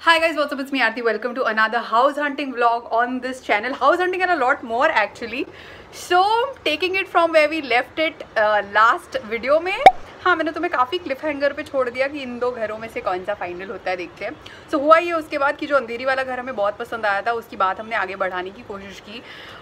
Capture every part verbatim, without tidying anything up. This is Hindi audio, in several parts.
Hi guys, what's up? It's me Aarti. Welcome to another house hunting vlog on this channel. House hunting and a lot more actually. So taking it from where we left it uh, last video में, हाँ मैंने तुम्हें काफ़ी क्लिफ हैंगर पे छोड़ दिया कि इन दो घरों में से कौन सा फाइनल होता है देखते हैं. सो so, हुआ ये उसके बाद कि जो अंधेरी वाला घर हमें बहुत पसंद आया था उसकी बात हमने आगे बढ़ाने की कोशिश की,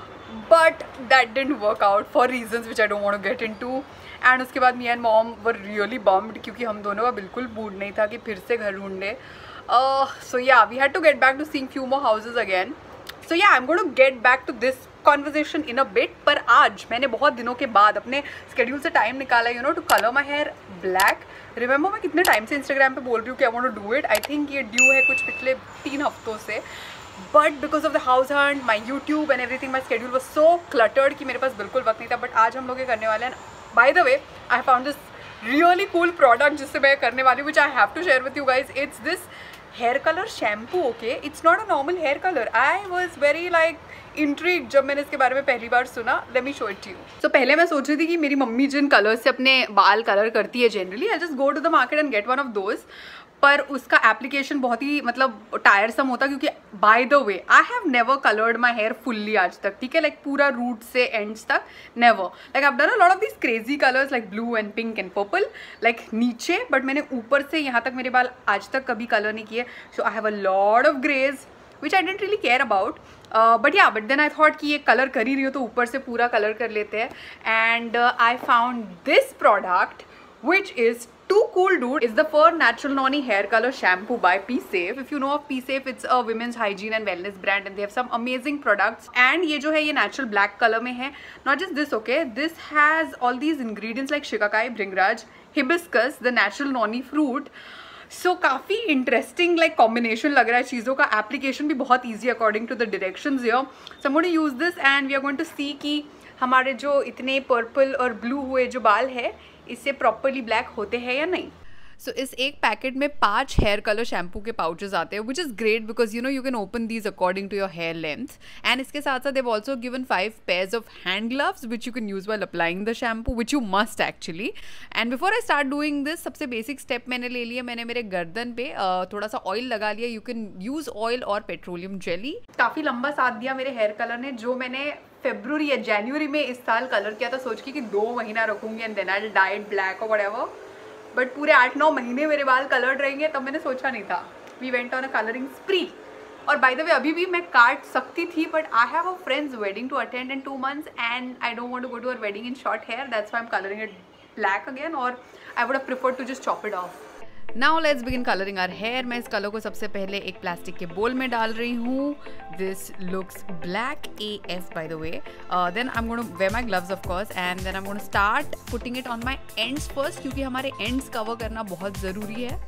but that didn't work out for reasons which I don't want to get into. And उसके बाद me and mom were really bummed क्योंकि हम दोनों का बिल्कुल मूड नहीं था कि फिर से घर ढूंढे. Uh, so yeah, we had to get back to seeing few more houses again. So yeah, I'm going to get back to this conversation in a bit. पर आज मैंने बहुत दिनों के बाद अपने स्केड्यूल से टाइम निकाला, you know, to color my hair black. Remember मैं कितने टाइम से इंस्टाग्राम पे बोल रही हूँ कि I want to do it. I think ये ड्यू है कुछ पिछले तीन हफ्तों से. But because of the house hunt, my YouTube and everything, my schedule was so cluttered कि मेरे पास बिल्कुल वक्त नहीं था. But आज हम लोग ये करने वाले हैं. By the way, I found this really cool product जिससे मैं करने वाली हूँ, which I have to share with you guys. It's this hair color shampoo. Okay, it's not a normal hair color. I was very like intrigued जब मैंने इसके बारे में पहली बार सुना. Let me show it to you. So पहले मैं सोच रही थी कि मेरी मम्मी जिन कलर्स से अपने बाल कलर करती है generally, I just go to the market and get one of those. पर उसका एप्लीकेशन बहुत ही मतलब टायरसम होता क्योंकि by the way I have never coloured my hair fully आज तक. ठीक है, लाइक पूरा रूट से एंड्स तक never. Like I have done a lot of these crazy colours like blue and pink and purple like नीचे, बट मैंने ऊपर से यहाँ तक मेरे बाल आज तक कभी कलर नहीं किए. So I have a lot of greys which I don't really care about. But yeah but then I thought कि ये कलर कर ही रही हो तो ऊपर से पूरा कलर कर लेते हैं. And I found this product which is too cool dude. It's the Fur Natural Noni Hair Color Shampoo by P-Safe. If you know of P-Safe, it's a women's hygiene and wellness brand and they have some amazing products. And ये जो है ये natural black color में है. Not just this, okay, this has all these ingredients like shikakai, bhringraj, hibiscus, the natural noni fruit. So काफ़ी इंटरेस्टिंग लाइक कॉम्बिनेशन लग रहा है चीज़ों का. एप्लीकेशन भी बहुत easy according to the directions here. So I am going to use this and we are going to see कि हमारे जो इतने पर्पल और ब्लू हुए जो बाल है इससे प्रॉपरली ब्लैक होते हैं या नहीं. सो so, इस एक पैकेट में पांच हेयर कलर शैम्पू के पाउचेस आते हैं, which is great because you know you can open these according to your hair length. And इसके साथ साथ they've also given five pairs of hand gloves which you can use while applying the shampoo, which you must actually. And before I start doing this सबसे बेसिक स्टेप मैंने ले लिया. मैंने मेरे गर्दन पे uh, थोड़ा सा ऑयल लगा लिया. यू कैन यूज ऑयल और पेट्रोलियम जेली. काफ़ी लंबा साथ दिया मेरे हेयर कलर ने, जो मैंने फेब्रुवरी या जनवरी में इस साल कलर किया था सोच के कि दो महीना रखूंगी and then I dye it black और व्हाटएवर. बट पूरे आठ नौ महीने मेरे बाल कलर्ड रहेंगे तब मैंने सोचा नहीं था. We went on a colouring spree. और बाय द वे अभी भी मैं काट सकती थी but I have a friend's wedding to attend in two months and I don't want to go to uh wedding in short hair. That's why I am colouring it black again, और I would have preferred to just chop it off. Now let's begin colouring our hair. मैं इस कलर को सबसे पहले एक प्लास्टिक के बोल में डाल रही हूँ. This looks black A F by the way. Then I am going to wear my gloves of course and then I am going to start putting it on my ends first क्योंकि हमारे एंड्स कवर करना बहुत ज़रूरी है.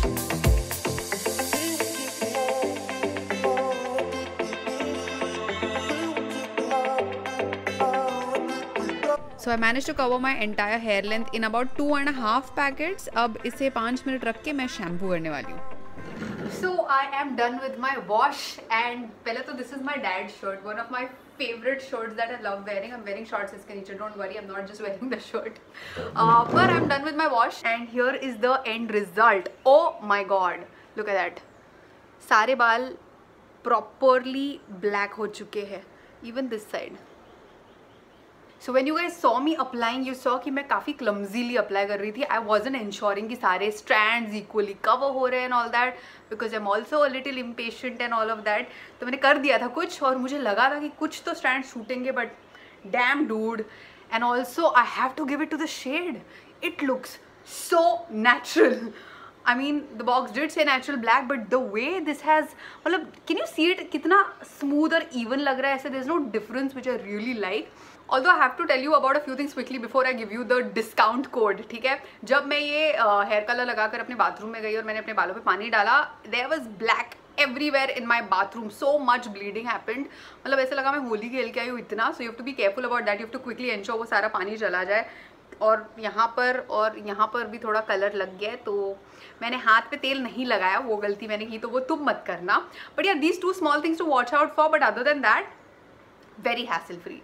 So I managed to cover my entire hair length in about two and a half packets. अब इसे पाँच मिनट रख के मैं शैम्पू करने वाली हूँ. So I am done with my wash and पहले तो this is my dad's shirt, one of my favorite shirts that I love wearing. I'm wearing shorts इसके नीचे. Don't worry, I'm not just wearing the shirt. Uh, but I'm done with my wash and here is the end result. Oh my God, look at that. सारे बाल properly black हो चुके हैं. Even this side. So when you guys saw me applying, you saw कि मैं काफ़ी clumsily apply कर रही थी. I wasn't ensuring कि सारे strands equally cover हो रहे हैं and all that because I'm also a little impatient and all of that. तो मैंने कर दिया था कुछ और मुझे लगा था कि कुछ तो strands छूटेंगे but damn dude. And also I have to give it to the shade. It looks so natural. I mean the box did say natural black but the way this has मतलब can you see it कितना smooth और even लग रहा है ऐसे. There's no difference which I really like. Although I have to tell you about a few things quickly before I give you the discount code. ठीक है, जब मैं ये हेयर कलर लगाकर अपने बाथरूम में गई और मैंने अपने बालों पे पानी डाला, there was black everywhere in my bathroom. So much bleeding happened. मतलब ऐसा लगा मैं होली खेल के आई हूँ इतना. So you have to be careful about that. You have to quickly ensure वो सारा पानी चला जाए. और यहाँ पर और यहाँ पर भी थोड़ा कलर लग गया है तो मैंने हाथ पे तेल नहीं लगाया. वो गलती मैंने की तो वो तुम मत करना. But yeah, these two small things to watch out for. But other than that, very hassle free.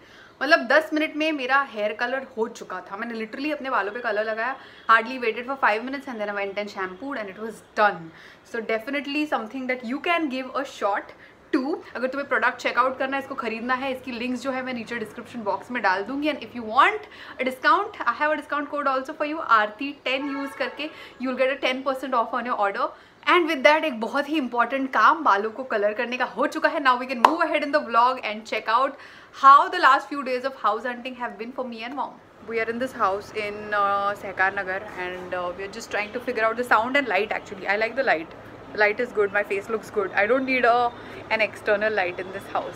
मतलब दस मिनट में मेरा हेयर कलर हो चुका था. मैंने लिटरली अपने बालों पे कलर लगाया, hardly waited for five minutes and then I went and shampooed and it was done. So definitely something that you can give a shot too. अगर तुम्हें प्रोडक्ट चेकआउट करना है, इसको खरीदना है, इसकी लिंक्स जो है मैं नीचे डिस्क्रिप्शन बॉक्स में डाल दूंगी. And if you want a discount, I have a discount code also for you, Aarti ten use करके you will get a ten percent off on your order. And with that एक बहुत ही इंपॉर्टेंट काम बालों को कलर करने का हो चुका है. Now we can move ahead in the vlog and check out how the last few days of house hunting have been for me and mom. We are in this house in uh, Sehkar Nagar and uh, we are just trying to figure out the sound and light. Actually, I like the light. The light is good. My face looks good. I don't need a an external light in this house.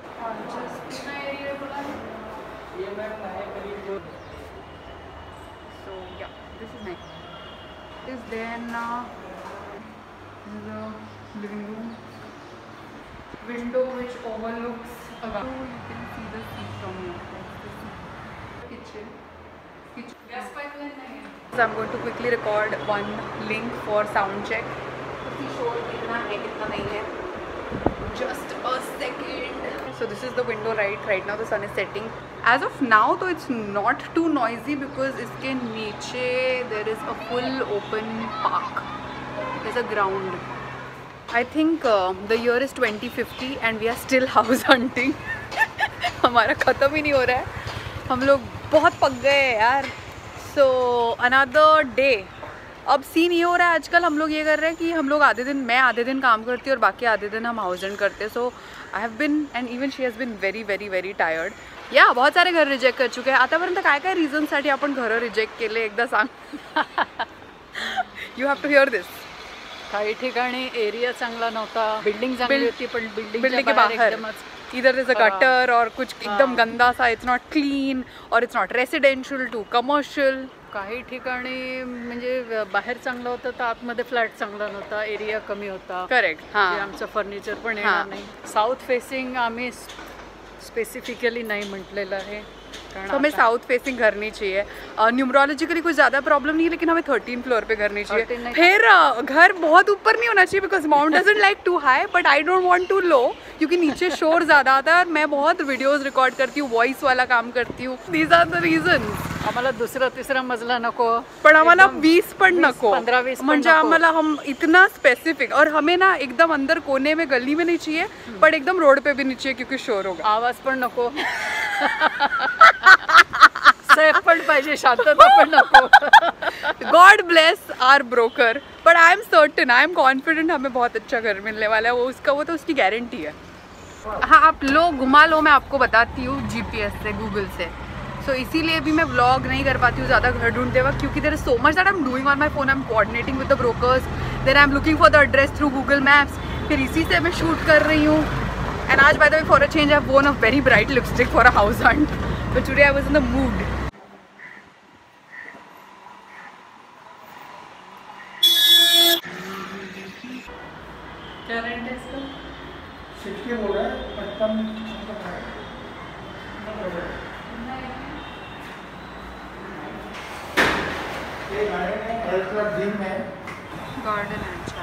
So yeah, this is nice. Is then uh, this is a living room. Window which overlooks a garden. So you can see the sea from here. Kitchen. Kitchen. Yes, pipeline. So I'm going to quickly record one link for sound check. Just a second. So this is the window right. Right now the sun is setting. As of now, though, it's not too noisy because इसके नीचे there is a full open park. There's a ground. I think uh, the year is twenty fifty and we are still house hunting. हमारा ख़त्म ही नहीं हो रहा है. हम लोग बहुत पक गए हैं यार. So another day. अब सीन ये हो रहा है आजकल, हम लोग ये कर रहे हैं कि हम लोग आधे दिन, मैं आधे दिन काम करती हूँ और बाकी आधे दिन हम हाउस हंट करते हैं. So I have been and even she has been very very very tired. या बहुत सारे घर रिजेक्ट कर चुके हैं. आतापर्यंत काय काय रिझनसाठी आपण घर रिजेक्ट केले एकदा सांग. You have to hear this. काही ठिकाणी एरिया चांगला नव्हता, बिल्डिंग चांगली होती पण बिल्डिंग के बाहर इधर there's a gutter और कुछ एकदम गंदा सा. इट्स नॉट क्लीन और it's not residential to commercial. काही ठिकाणी म्हणजे बाहेर चांगलं होतं तर आतमध्ये फ्लॅट चांगला नव्हता, एरिया कमी होता. करेक्ट. हां, आमचं फर्निचर पण येणार नाही. साऊथ फेसिंग आम्ही स्पेसिफिकली नाही म्हटलेलं आहे. तो हमें साउथ फेसिंग घर नहीं चाहिए. न्यूमरोलॉजिकली कुछ ज़्यादा प्रॉब्लम नहीं है, लेकिन हमें थर्टीन फ्लोर पे घर नहीं चाहिए. फिर uh, घर बहुत ऊपर नहीं होना चाहिए because mount doesn't like too high but I don't want too low, क्योंकि नीचे शोर ज़्यादा आता है और मैं बहुत वीडियोस रिकॉर्ड करती हूँ, वॉइस वाला काम करती हूँ. These are the reasons. आम्हाला दुसरा तिसरा मजला नको, पण आम्हाला वीस पण नको. पंधरा वीस म्हणजे आम्हाला हम इतना स्पेसिफिक. और हमें ना एकदम अंदर कोने में गली में नहीं चाहिए बट एकदम रोड पे भी नहीं चाहिए क्योंकि शोर होगा. आवाज पण नको. सेफ पण पाहिजे, शांतता पण नको. God bless our broker but I am certain, I am confident हमें बहुत अच्छा घर मिलने वाला है. वो उसका वो तो उसकी गारंटी है. हाँ, आप लो घुमा लो, मैं आपको बताती हूँ जीपीएस से, गूगल से. सो so, इसीलिए भी मैं व्लॉग नहीं कर पाती हूँ ज़्यादा घर ढूंढते वक्त, क्योंकि there is so much that I am doing on my phone. I am coordinating with the brokers, then I am looking for the address through Google Maps, फिर इसी से मैं शूट कर रही हूँ. एंड आज by the way for a change I have worn a very bright lipstick for a house hunt, but today I was in the mood. क्या रेंट है इसका? सिक्सटी बोल रहा है पचपन. ये गार्डन है, हेल्थ क्लब जिम है. गार्डन है. अच्छा,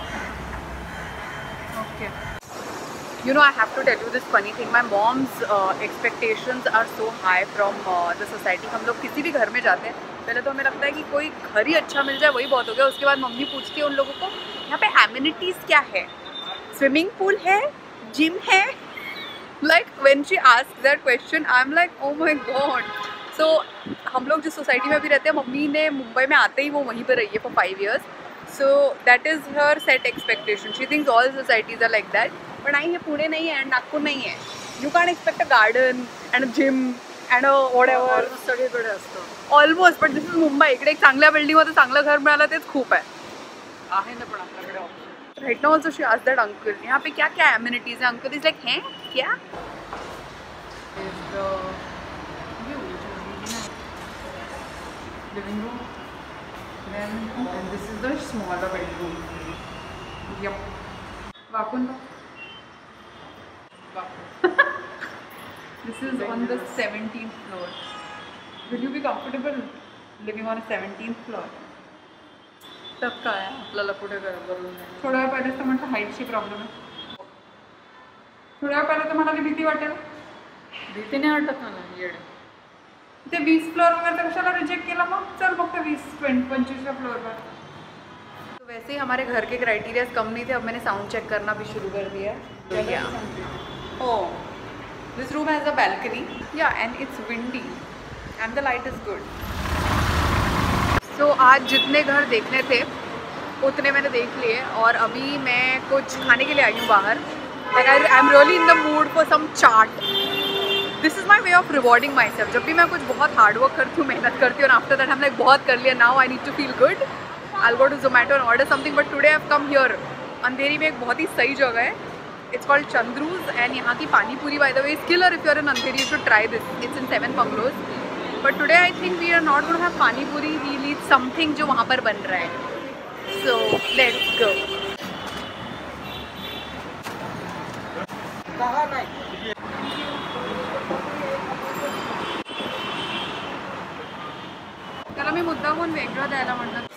okay. You know, I have to tell you this funny thing. My mom's uh, expectations are so high from uh, the society. हम लोग किसी भी घर में जाते हैं, पहले तो हमें लगता है कि कोई घर ही अच्छा मिल जाए वही बहुत हो गया. उसके बाद मम्मी पूछती है उन लोगों को, यहाँ पे एमिनिटीज़ क्या है? स्विमिंग पूल है, जिम है. Like when she asks that question, I'm like, oh my god. So हम लोग जिस सोसाइटी में अभी रहते हैं, मम्मी ने मुंबई में आते ही वो वहीं पर रही है for five years. So that is her set expectation. She thinks all societies are like that. But नहीं है, पुणे नहीं है, नागपुर नहीं है. You can't expect a garden and a gym and a whatever. सगळीकडे असतं. Almost, but this is Mumbai. इकडे एक चांगल्या बिल्डिंग मध्ये चांगलं घर मिळालं तेच खूप आहे. आहे ना पण आपल्याकडे option. Right now also she asked that uncle, यहाँ पे क्या क्या amenities है? Uncle is like, हैं क्या? Is the view which is really nice. Living room. Then and this is the smaller bedroom. Yep. Vakun. This is on the seventeenth floor. Will you be comfortable living on a seventeenth floor? त्यात काय आपल्याला पुढे काय बरोबर. थोड्या वेळ पहिले तर म्हटलं हाईटची प्रॉब्लेम आहे. थोड्या वेळ पहिले तर म्हणाली भीती वाटेल. भीतीने अटक मला येड. ते वीस फ्लोअर वगैरे कशाला रिजेक्ट केला मग? चल फक्त वीस ट्वेंटी पंचवीसव्या फ्लोअरवर. तो वैसे ही हमारे घर के क्राइटेरियाज कम नहीं थे, अब मैंने साउंड चेक करना भी शुरू कर दिया है. Oh, this room has a balcony. Yeah, and it's windy and the light is good. So आज जितने घर देखने थे उतने मैंने देख लिए और अभी मैं कुछ खाने के लिए आई हूँ बाहर. Like I, I'm really in the mood for some chaat. This is my way of rewarding myself. जब भी मैं कुछ बहुत hard work करती हूँ, मेहनत करती हूँ, and after that I'm like बहुत कर लिया, now I need to feel good. I'll go to Zomato and order something. But today I've come here. अंधेरी में एक बहुत ही सही जगह है. It's called Chandru's and यहाँ की पानी पूरी by the way is killer. If you're in Andheri, you should try this. It's in Seven Bungalows. But today I think we are not going to have pani puri. We'll eat something जो वहाँ पर बन रहा है. So let's go. कहाँ नहीं? त्याला मी मुद्दा कोण वेगळं द्यायला म्हणतात.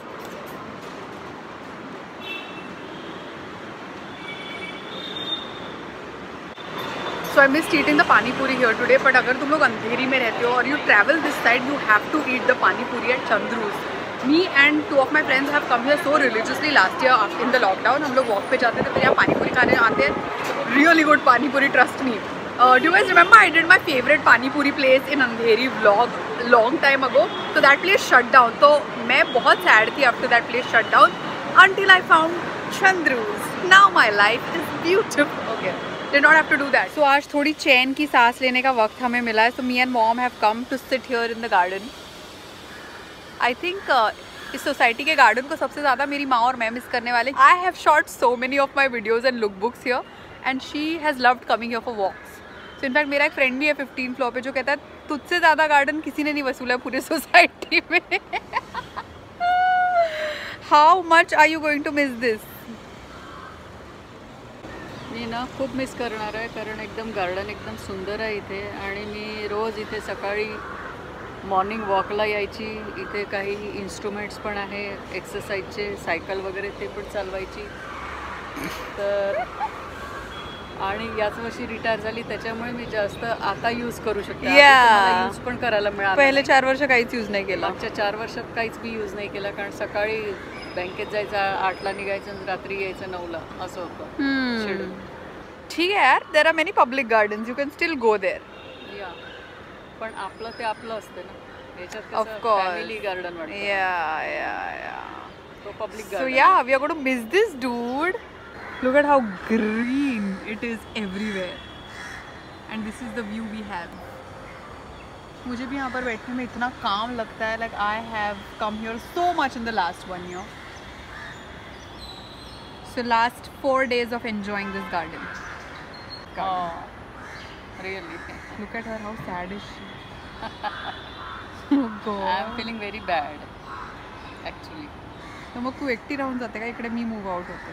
So I missed eating the pani puri here today. But अगर तुम लोग अंधेरी में रहते हो और you travel this side, you have to eat the pani puri at Chandru's. Me and two of my friends have come here so religiously last year in the lockdown. हम लोग walk पे जाते थे, फिर यहाँ पानी पूरी खाने आते हैं. Really good pani puri, trust me. Uh, do you guys remember I did my favorite pani puri place in Andheri vlog long time ago? So that place shut down. तो मैं बहुत sad थी after that place shut down until I found Chandru's. Now my life is beautiful. Okay. Did not have to do that. So आज थोड़ी चैन की सांस लेने का वक्त हमें मिला है. So me and mom have come to sit here in the garden. I think uh, इस सोसाइटी के गार्डन को सबसे ज़्यादा मेरी माँ और मैं मिस करने वाले. I have shot so many of my videos and lookbooks here, and she has loved coming here for walks. So in fact मेरा एक फ्रेंड भी है फिफ्टीन फ्लोर पे जो कहता है तुझसे ज़्यादा गार्डन किसी ने नहीं वसूला है पूरे सोसाइटी में. How much are you going to miss this? मी ना खूप मिस करणार आहे कारण एकदम गार्डन एकदम सुंदर आहे इथे आणि मी रोज इथे सकाळी मॉर्निंग वॉकला यायची. इथे काही इन्स्ट्रुमेंट्स पण आहे एक्सरसाइजचे, सायकल वगैरे ते पण चालवायची. तर आणि याच वर्षी रिटायर झाली त्याच्यामुळे मी जास्त आता यूज करू शकते. यूज पण करायला मिळालं. पहिले चार वर्ष काहीच यूज नाही केला. मागच्या चार वर्षात काहीच मी यूज नाही केला कारण सकाळी बँकेत जायचं आठला निघायचं आणि रात्री यायचं नऊला असं होतं शेड्यूल. ठीक आहे यार, there are many public gardens, you can still go there. या पण आपलं ते आपलं असतं ना, याच्यात ऑफ कोर्स फॅमिली गार्डन वाटतं. या या या तो public so garden. Yeah we are going to miss this dude. Look at how green it is everywhere and this is the view we have. मुझे भी यहाँ पर बैठने में इतना काम लगता है. Like I have come here so much in the last one year. So last four days of enjoying this garden. Oh, really? Look at her, how sad is she? Oh God. I'm feeling very bad, actually. तर मग तू एकटी राहून जाते का इकडे? मी मूव आउट होते.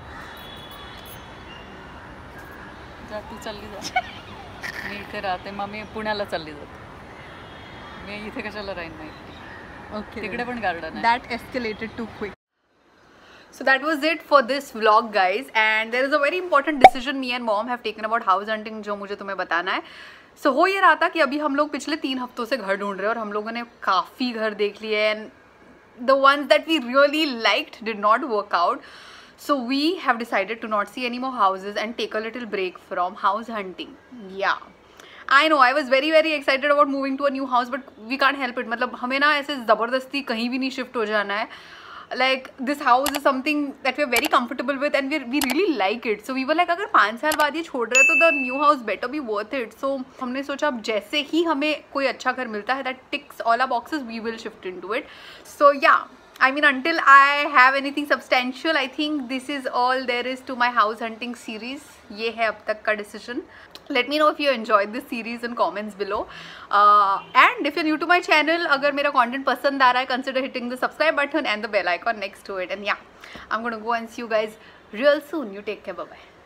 जा तू चालली जा. मी इथे राहते, मग मी पुण्याला चालली जाते. मी इथे कशाला राहीन माहिती. Okay. तिकडे पण गार्डन आहे. That escalated too quick. So that was it for this vlog guys, and there is a very important decision me and mom have taken about house hunting जो मुझे तुम्हें बताना है. So हो ये रहा था कि अभी हम लोग पिछले तीन हफ्तों से घर ढूंढ रहे हैं और हम लोगों ने काफ़ी घर देख लिए and the ones that we really liked did not work out. So we have decided to not see any more houses and take a little break from house hunting. Yeah. I know I was very very excited about moving to a new house but we can't help it. मतलब हमें ना ऐसे ज़बरदस्ती कहीं भी नहीं शिफ्ट हो जाना है. Like this house is something that we are very comfortable with and we we really like it. So we were like अगर पाँच साल बाद ये छोड़ रहे तो the new house better be worth it. So हमने सोचा अब जैसे ही हमें कोई अच्छा घर मिलता है that ticks all our boxes, we will shift into it. So yeah, I mean until I have anything substantial, I think this is all there is to my house hunting series. ये है अब तक का decision. Let me know if you enjoyed this series in comments below. Uh, and if you're new to my channel, अगर मेरा content पसंद आ रहा है, consider hitting the subscribe button and the bell icon next to it. And yeah, I'm gonna go and see you guys real soon. You take care. Bye bye.